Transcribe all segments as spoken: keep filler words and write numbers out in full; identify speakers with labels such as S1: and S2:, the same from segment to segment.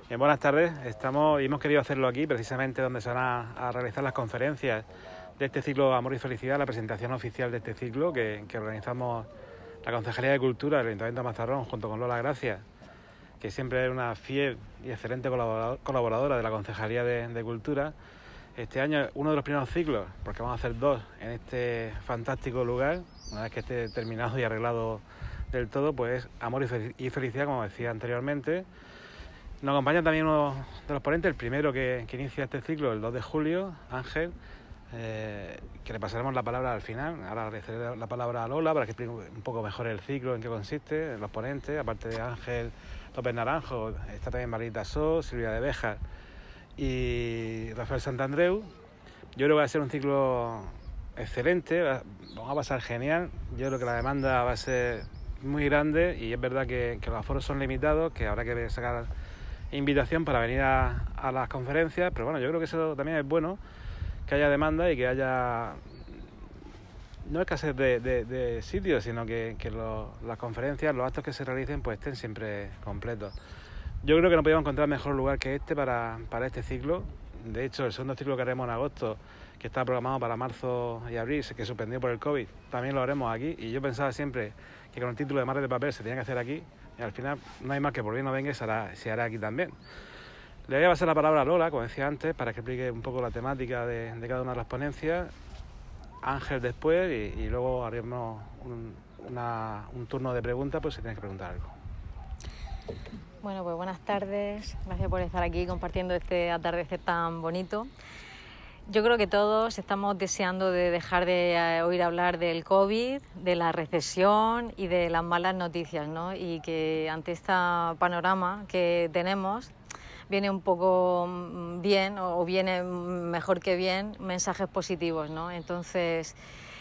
S1: Bien, buenas tardes. Estamos y hemos querido hacerlo aquí, precisamente donde se van a, a realizar las conferencias de este ciclo Amor y Felicidad, la presentación oficial de este ciclo que, que organizamos la Concejalía de Cultura del Ayuntamiento de Mazarrón junto con Lola Gracia, que siempre es una fiel y excelente colaboradora de la Concejalía de, de Cultura. Este año uno de los primeros ciclos, porque vamos a hacer dos en este fantástico lugar, una vez que esté terminado y arreglado del todo, pues Amor y Felicidad, como decía anteriormente. Nos acompaña también uno de los ponentes, el primero que, que inicia este ciclo, el dos de julio, Ángel, eh, que le pasaremos la palabra al final. Ahora le cederé la palabra a Lola para que explique un poco mejor el ciclo, en qué consiste, los ponentes. Aparte de Ángel López Naranjo, está también Margarita So, Silvia de Béjar y Rafael Santandreu. Yo creo que va a ser un ciclo excelente, vamos a pasar genial. Yo creo que la demanda va a ser muy grande y es verdad que, que los aforos son limitados, que habrá que sacar invitación para venir a, a las conferencias, pero bueno, yo creo que eso también es bueno, que haya demanda y que haya no escasez de, de, de sitios, sino que, que lo, las conferencias, los actos que se realicen, pues estén siempre completos. Yo creo que no podíamos encontrar mejor lugar que este para, para este ciclo. De hecho, el segundo ciclo que haremos en agosto, que está programado para marzo y abril, que suspendió por el COVID, también lo haremos aquí. Y yo pensaba siempre que con el título de Mares de Papel se tenía que hacer aquí, y al final no hay más que por bien no venga, se hará, se hará aquí también. Le voy a pasar la palabra a Lola, como decía antes, para que explique un poco la temática de, de cada una de las ponencias. Ángel después y, y luego haremos un, una, un turno de preguntas, pues si tienes que preguntar algo.
S2: Bueno, pues buenas tardes, gracias por estar aquí compartiendo este atardecer tan bonito. Yo creo que todos estamos deseando de dejar de oír hablar del COVID, de la recesión y de las malas noticias, ¿no? Y que ante este panorama que tenemos viene un poco bien o viene mejor que bien mensajes positivos, ¿no? Entonces,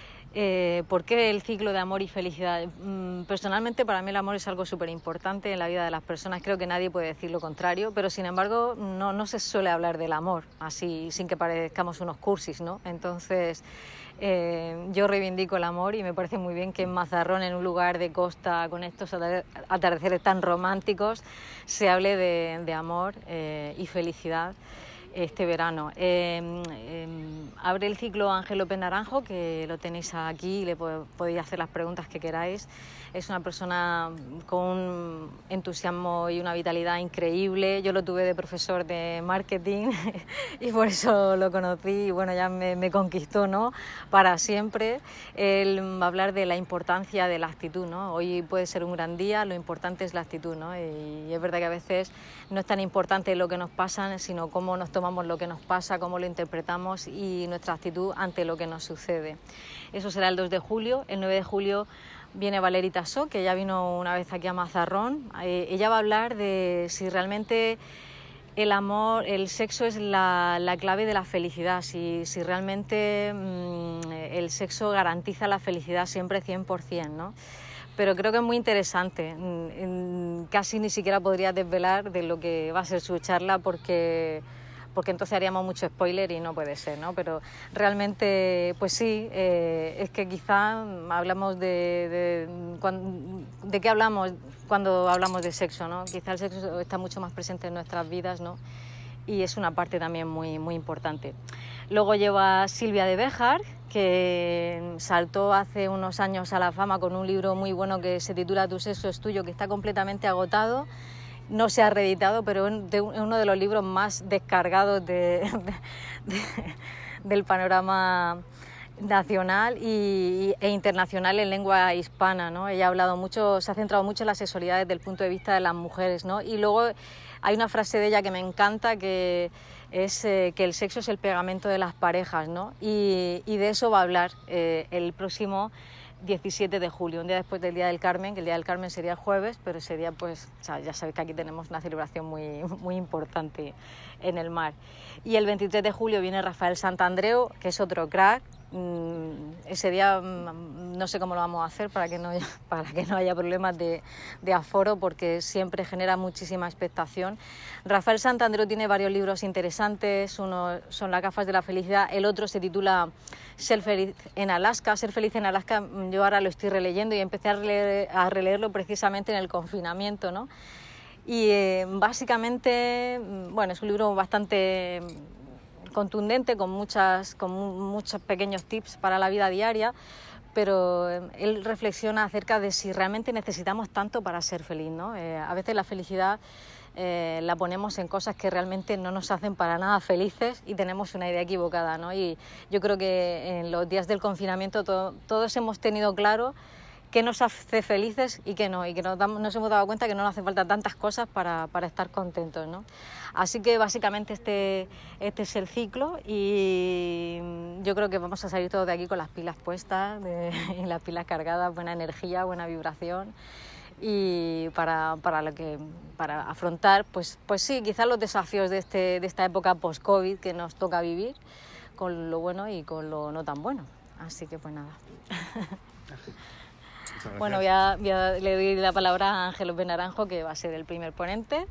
S2: Eh, ¿por qué el ciclo de amor y felicidad? Mm, personalmente para mí el amor es algo súper importante en la vida de las personas, creo que nadie puede decir lo contrario, pero sin embargo no, no se suele hablar del amor así sin que parezcamos unos cursis, ¿no? Entonces eh, yo reivindico el amor y me parece muy bien que en Mazarrón, en un lugar de costa con estos atardeceres tan románticos, se hable de, de amor eh, y felicidad este verano. Eh, eh, abre el ciclo Ángel López Naranjo, que lo tenéis aquí y le podéis hacer las preguntas que queráis. Es una persona con un entusiasmo y una vitalidad increíble. Yo lo tuve de profesor de marketing y por eso lo conocí y bueno, ya me, me conquistó, ¿no? Para siempre. Él va a hablar de la importancia de la actitud, ¿no? Hoy puede ser un gran día, lo importante es la actitud, ¿no? Y es verdad que a veces no es tan importante lo que nos pasa, sino cómo nos tomamos lo que nos pasa, cómo lo interpretamos y nuestra actitud ante lo que nos sucede. Eso será el dos de julio. El nueve de julio viene Margarita So, que ya vino una vez aquí a Mazarrón. Eh, ella va a hablar de si realmente el amor, el sexo es la, la clave de la felicidad, si, si realmente mmm, el sexo garantiza la felicidad siempre cien por cien, ¿no? Pero creo que es muy interesante. Casi ni siquiera podría desvelar de lo que va a ser su charla porque, porque entonces haríamos mucho spoiler y no puede ser, ¿no? Pero realmente, pues sí, eh, es que quizá hablamos de, de, de qué hablamos cuando hablamos de sexo, ¿no? Quizá el sexo está mucho más presente en nuestras vidas, ¿no? Y es una parte también muy, muy importante. Luego lleva Silvia de Béjar, que saltó hace unos años a la fama con un libro muy bueno que se titula Tu sexo es tuyo, que está completamente agotado, no se ha reeditado, pero es uno de los libros más descargados de, de, de, del panorama nacional y, e internacional en lengua hispana, ¿no? Ella ha hablado mucho, se ha centrado mucho en la sexualidad desde el punto de vista de las mujeres, ¿no? Y luego hay una frase de ella que me encanta, que es eh, que el sexo es el pegamento de las parejas, ¿no? Y, y de eso va a hablar eh, el próximo diecisiete de julio, un día después del Día del Carmen, que el Día del Carmen sería el jueves, pero ese día, pues, o sea, ya sabéis que aquí tenemos una celebración muy, muy importante en el mar. Y el veintitrés de julio viene Rafael Santandreu, que es otro crack. Ese día no sé cómo lo vamos a hacer para que no haya, para que no haya problemas de, de aforo, porque siempre genera muchísima expectación. Rafael Santandreu tiene varios libros interesantes, uno son Las gafas de la felicidad, el otro se titula Ser feliz en Alaska. Ser feliz en Alaska yo ahora lo estoy releyendo y empecé a, releer, a releerlo precisamente en el confinamiento, ¿no? Y eh, básicamente, bueno, es un libro bastante contundente, con, muchas, con muchos pequeños tips para la vida diaria, pero él reflexiona acerca de si realmente necesitamos tanto para ser feliz, ¿no? Eh, a veces la felicidad eh, la ponemos en cosas que realmente no nos hacen para nada felices y tenemos una idea equivocada, ¿no? Y yo creo que en los días del confinamiento to- todos hemos tenido claro qué nos hace felices y qué no, y que nos, damos, nos hemos dado cuenta que no nos hace falta tantas cosas para, para estar contentos, ¿no? Así que básicamente este, este es el ciclo y yo creo que vamos a salir todos de aquí con las pilas puestas, de, y las pilas cargadas, buena energía, buena vibración, y para, para, lo que, para afrontar, pues, pues sí, quizás los desafíos de, este, de esta época post-COVID que nos toca vivir, con lo bueno y con lo no tan bueno. Así que pues nada. Bueno, voy a, voy a, le doy la palabra a Ángel López Naranjo, que va a ser el primer ponente.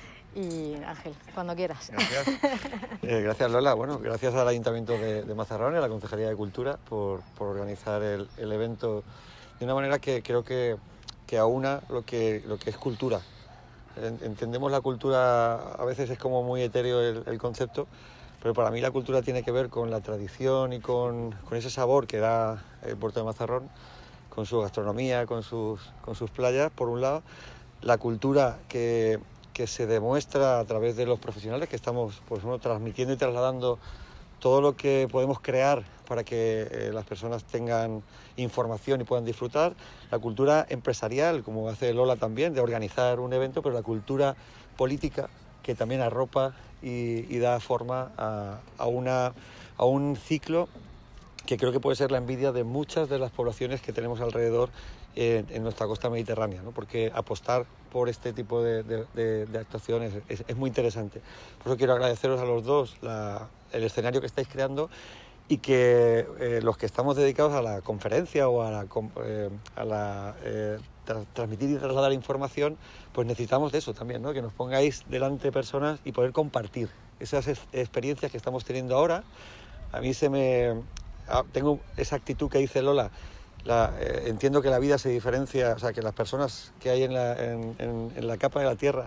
S2: Y Ángel, cuando quieras.
S3: Gracias, eh, gracias Lola. Bueno, gracias al Ayuntamiento de, de Mazarrón y a la Concejalía de Cultura por, por organizar el, el evento de una manera que creo que, que aúna lo que, lo que es cultura. Entendemos la cultura, a veces es como muy etéreo el, el concepto, pero para mí la cultura tiene que ver con la tradición y con, con ese sabor que da el puerto de Mazarrón, con su gastronomía, con sus, con sus playas, por un lado, la cultura que, que se demuestra a través de los profesionales que estamos pues, bueno, transmitiendo y trasladando todo lo que podemos crear para que eh, las personas tengan información y puedan disfrutar, la cultura empresarial, como hace Lola también, de organizar un evento, pero la cultura política, que también arropa y, y da forma a, a, una, a un ciclo que creo que puede ser la envidia de muchas de las poblaciones que tenemos alrededor eh, en nuestra costa mediterránea, ¿no? Porque apostar por este tipo de, de, de, de actuaciones es, es muy interesante. Por eso quiero agradeceros a los dos la, el escenario que estáis creando y que eh, los que estamos dedicados a la conferencia o a la, eh, a la eh, tra transmitir y trasladar información, pues necesitamos de eso también, ¿no? Que nos pongáis delante personas y poder compartir esas experiencias que estamos teniendo ahora. A mí se me... Tengo esa actitud que dice Lola, la, eh, entiendo que la vida se diferencia, o sea, que las personas que hay en la, en, en, en la capa de la Tierra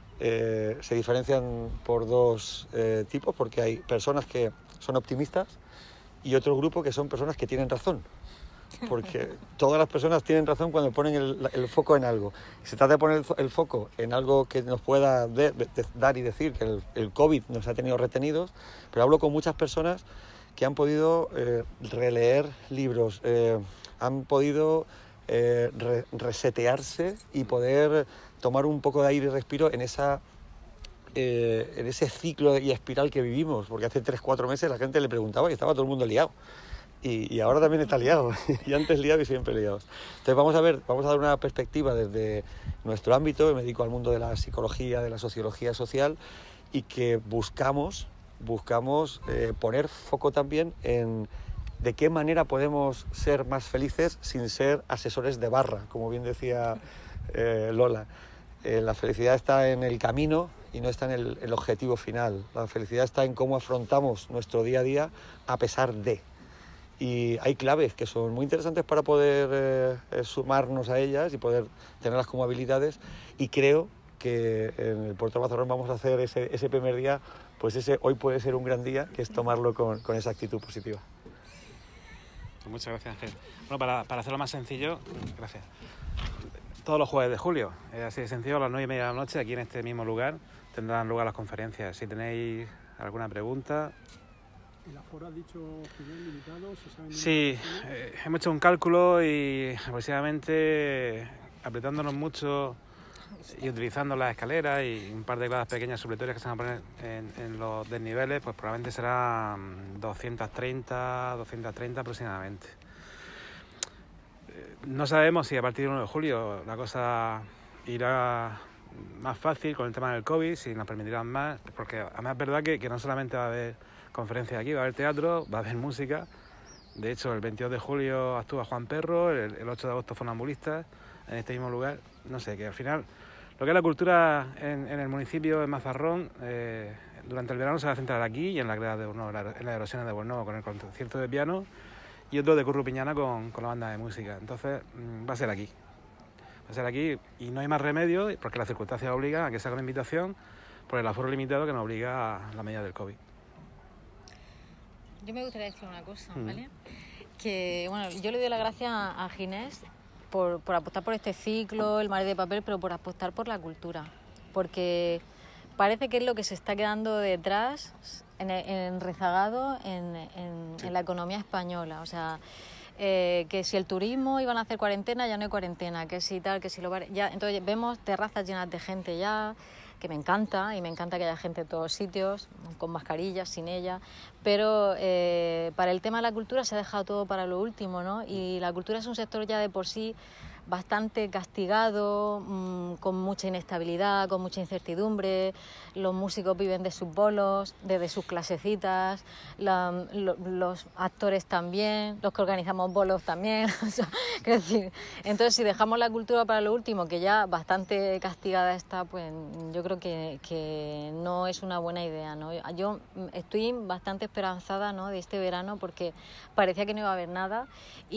S3: eh, se diferencian por dos eh, tipos, porque hay personas que son optimistas y otro grupo que son personas que tienen razón, porque todas las personas tienen razón cuando ponen el, el foco en algo. Se trata de poner el, el foco en algo que nos pueda de, de, de, dar y decir que el, el COVID nos ha tenido retenidos, pero hablo con muchas personas que han podido eh, releer libros, eh, han podido eh, re resetearse y poder tomar un poco de aire y respiro en, esa, eh, en ese ciclo y espiral que vivimos, porque hace tres, cuatro meses la gente le preguntaba y estaba todo el mundo liado. Y, y ahora también está liado, y antes liado y siempre liados. Entonces vamos a ver, vamos a dar una perspectiva desde nuestro ámbito, me dedico al mundo de la psicología, de la sociología social, y que buscamos... buscamos eh, poner foco también en de qué manera podemos ser más felices sin ser asesores de barra, como bien decía eh, Lola. Eh, la felicidad está en el camino y no está en el, el objetivo final. La felicidad está en cómo afrontamos nuestro día a día a pesar de. Y hay claves que son muy interesantes para poder eh, sumarnos a ellas y poder tenerlas como habilidades, y creo que en el Puerto de Mazarrón vamos a hacer ese, ese primer día, pues ese hoy puede ser un gran día, que es tomarlo con, con esa actitud positiva.
S1: Muchas gracias, Ángel. Bueno, para, para hacerlo más sencillo, gracias. Todos los jueves de julio, es así de sencillo, a las nueve y media de la noche, aquí en este mismo lugar, tendrán lugar las conferencias. Si tenéis alguna pregunta...
S4: ¿El aforo has dicho que bien limitado? ¿Se sabe
S1: sí, eh, hemos hecho un cálculo y aproximadamente apretándonos mucho y utilizando las escaleras y un par de gradas pequeñas supletorias que se van a poner en, en los desniveles, pues probablemente serán doscientos treinta aproximadamente. No sabemos si a partir del uno de julio la cosa irá más fácil con el tema del COVID, si nos permitirán más, porque además es verdad que, que no solamente va a haber conferencias aquí, va a haber teatro, va a haber música. De hecho, el veintidós de julio actúa Juan Perro, el, el ocho de agosto Funambulistas, en este mismo lugar. No sé, que al final lo que es la cultura en, en el municipio de Mazarrón, eh, durante el verano se va a centrar aquí y en la grada de Bornovo, en las erosiones de Bornovo, con el concierto de piano y otro de Currupiñana con, con la banda de música. Entonces, mmm, va a ser aquí. Va a ser aquí y no hay más remedio porque las circunstancias obligan a que se haga una invitación por el aforo limitado que nos obliga a la medida del COVID.
S2: Yo me gustaría decir una cosa,
S1: Mm.
S2: ¿vale? Que, bueno, yo le doy las gracias a Ginés por, por apostar por este ciclo, el Mar de Papel, pero por apostar por la cultura. Porque parece que es lo que se está quedando detrás, en, en rezagado en, en,
S3: Sí.
S2: en la economía española. O sea, eh, que si el turismo iban a hacer cuarentena, ya no hay cuarentena, que si tal, que si lo... Ya, entonces vemos terrazas llenas de gente ya, que me encanta, y me encanta que haya gente en todos sitios, con mascarillas, sin ella, pero eh, para el tema de la cultura se ha dejado todo para lo último, ¿no? Y la cultura es un sector ya de por sí bastante castigado, mmm, con mucha inestabilidad, con mucha incertidumbre. Los músicos viven de sus bolos, de, de sus clasecitas, la, lo, los actores también, los que organizamos bolos también. O sea, quiero decir, entonces si dejamos la cultura para lo último, que ya bastante castigada está, pues yo creo que, que no es una buena idea, ¿no? Yo estoy bastante esperanzada, ¿no?, de este verano, porque parecía que no iba a haber nada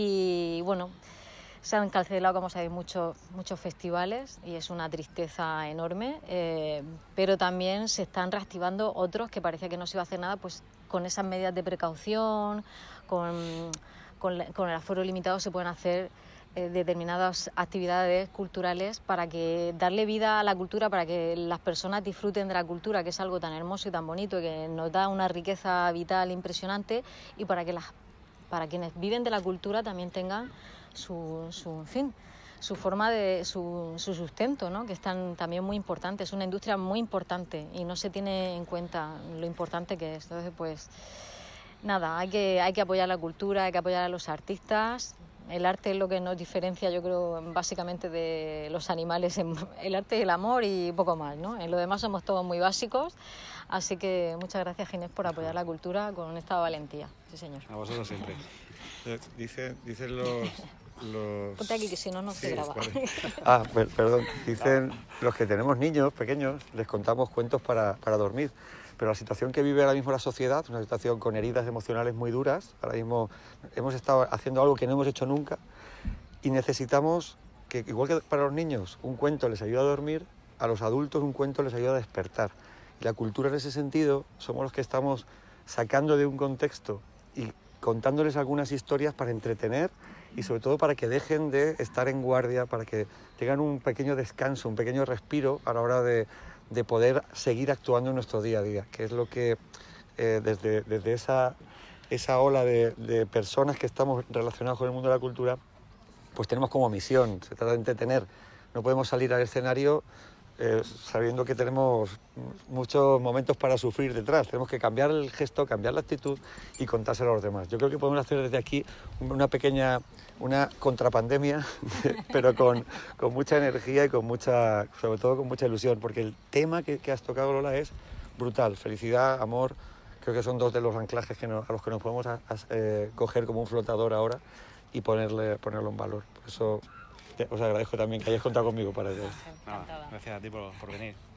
S2: y bueno, se han cancelado, como sabéis, muchos, muchos festivales y es una tristeza enorme, eh, pero también se están reactivando otros que parecía que no se iba a hacer nada, pues con esas medidas de precaución, con, con, con el aforo limitado se pueden hacer eh, determinadas actividades culturales para que darle vida a la cultura, para que las personas disfruten de la cultura, que es algo tan hermoso y tan bonito, que nos da una riqueza vital impresionante, y para que las, para quienes viven de la cultura también tengan Su, su, en fin, su forma de su, su sustento, ¿no?, que es tan, también muy importante. Es una industria muy importante y no se tiene en cuenta lo importante que es. Entonces, pues nada, hay que, hay que apoyar la cultura, hay que apoyar a los artistas. El arte es lo que nos diferencia, yo creo, básicamente de los animales. El arte y el amor y poco más, ¿no? En lo demás somos todos muy básicos. Así que muchas gracias, Ginés, por apoyar la cultura con esta valentía. Sí, señor.
S1: A vosotros siempre.
S3: Dicen, dicen los... Los...
S2: Ponte aquí, que si no, no se
S3: Sí,
S2: graba.
S3: vale. Ah, per- perdón. Dicen los que tenemos niños pequeños, les contamos cuentos para, para dormir. Pero la situación que vive ahora mismo la sociedad, una situación con heridas emocionales muy duras, ahora mismo hemos estado haciendo algo que no hemos hecho nunca y necesitamos que, igual que para los niños, un cuento les ayuda a dormir, a los adultos un cuento les ayuda a despertar. Y la cultura en ese sentido somos los que estamos sacando de un contexto y contándoles algunas historias para entretener y sobre todo para que dejen de estar en guardia, para que tengan un pequeño descanso, un pequeño respiro a la hora de, de poder seguir actuando en nuestro día a día, que es lo que eh, desde, desde esa, esa ola de, de personas que estamos relacionados con el mundo de la cultura, pues tenemos como misión, se trata de entretener. No podemos salir al escenario eh, sabiendo que tenemos muchos momentos para sufrir detrás. Tenemos que cambiar el gesto, cambiar la actitud y contárselo a los demás. Yo creo que podemos hacer desde aquí una pequeña, una contrapandemia, pero con, con mucha energía y con mucha, sobre todo con mucha ilusión, porque el tema que, que has tocado, Lola, es brutal. Felicidad, amor, creo que son dos de los anclajes que nos, a los que nos podemos a, a, eh, coger como un flotador ahora y ponerle, ponerlo en valor. Por eso te, os agradezco también que hayáis contado conmigo para ello.
S1: Nada, gracias a ti por, por venir.